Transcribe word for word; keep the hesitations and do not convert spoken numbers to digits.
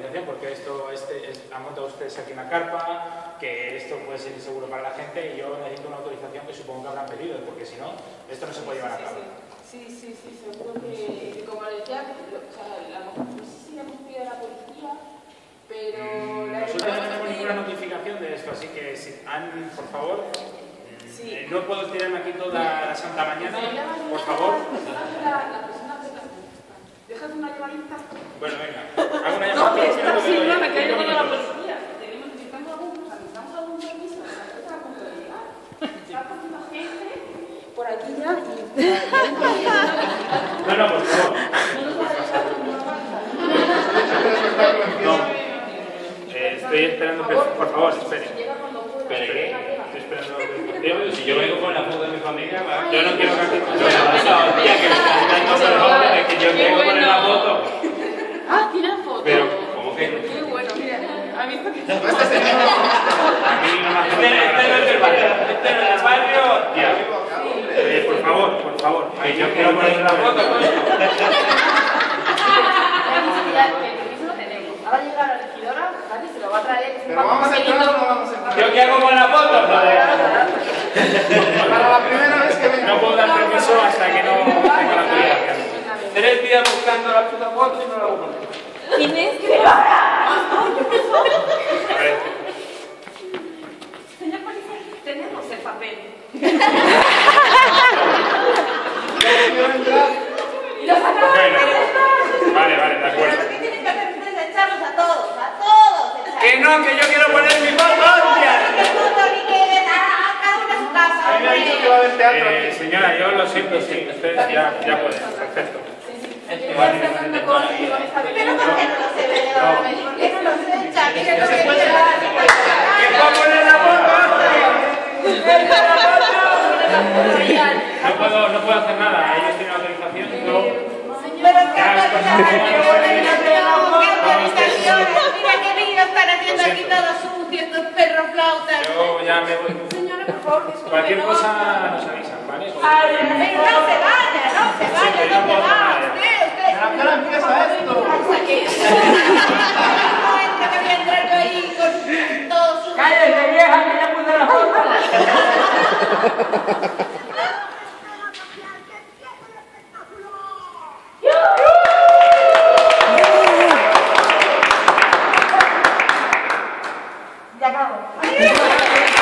autorización, porque esto este, es, han montado ustedes aquí una carpa, que esto puede ser inseguro para la gente, y yo necesito una autorización que supongo que habrán pedido, porque si no, esto no se puede llevar a cabo. Sí, sí, sí, seguro que, que como le decía, o sea, la, no sé si la hemos pedido a la policía, pero... Mm, la nosotros no tenemos ninguna notificación de esto, así que, si han, por favor, sí. eh, no puedo tirarme aquí toda la santa mañana, por favor. La persona que ¿dejas una llamadita? Bueno, venga, hago una llamada. No, pero está pero sí, no, no, me quedo con la no, policía. Tenemos, necesitamos algún, necesitamos algún permiso, o sea, esto a punto de llegar. Está cogiendo gente por aquí ya y... No, no, por favor. No. Eh, estoy esperando, que, por favor, espere. ¿Espere qué? Estoy esperando autorización. Si yo vengo con la foto de mi familia, va. Yo no quiero que aquí... Esa hostia que me están dando perdón de que yo tengo que poner la foto. Ah, tiene la foto. Pero, ¿cómo que? Qué bueno, mira, ¿ha visto que... Aquí no me hace Este este no es del barrio. Este no es del barrio. Tía. Eh, por favor, por favor. Que yo quiero poner la foto, coño. Ahora llega la regidora, ¿vale? Se lo va a traer. Pero vamos a entrar o no vamos a entrar. ¿Yo qué hago con la foto? Para la primera vez que vengo. No puedo dar permiso hasta que no tenga la autorización. Tres días buscando la puta foto y no la hago con ella. Tienes que ahora. A ver. Señor policía, tenemos el papel. Quiero entrar. Y lo sacamos. Bueno, vale, vale, de acuerdo. ¿Pero qué tienen que hacer ustedes? Echarlos a todos, a todos echarlos. Que no, que yo quiero poner mi foto, hostia. Que foto ni que a cada uno a su casa. A mí me ha dicho que va a haber teatro Eh, aquí. señora, yo lo siento, sí, usted ya, ya puede, perfecto. Pero ¿por qué no lo se ve ahora? ¿Por qué no lo se echa? ¿Qué es lo que quiere? ¿Que puedo poner la foto, hostia? No puedo, no puedo hacer nada, ellos tienen autorización, yo... Pero qué autorización, mira qué lío están haciendo aquí todos sucios, estos perros flautas. Yo ya me voy. Señora, por favor, disculpe. Cualquier cosa nos avisan, ¿vale? Pero no se vaya, no se vaya, ¿dónde va? Usted, usted. ¿A qué hora empieza esto? No entra, que voy a entrar yo ahí con todo su... ¡Cállate, vieja, que ya puse la foto! Ya acabo.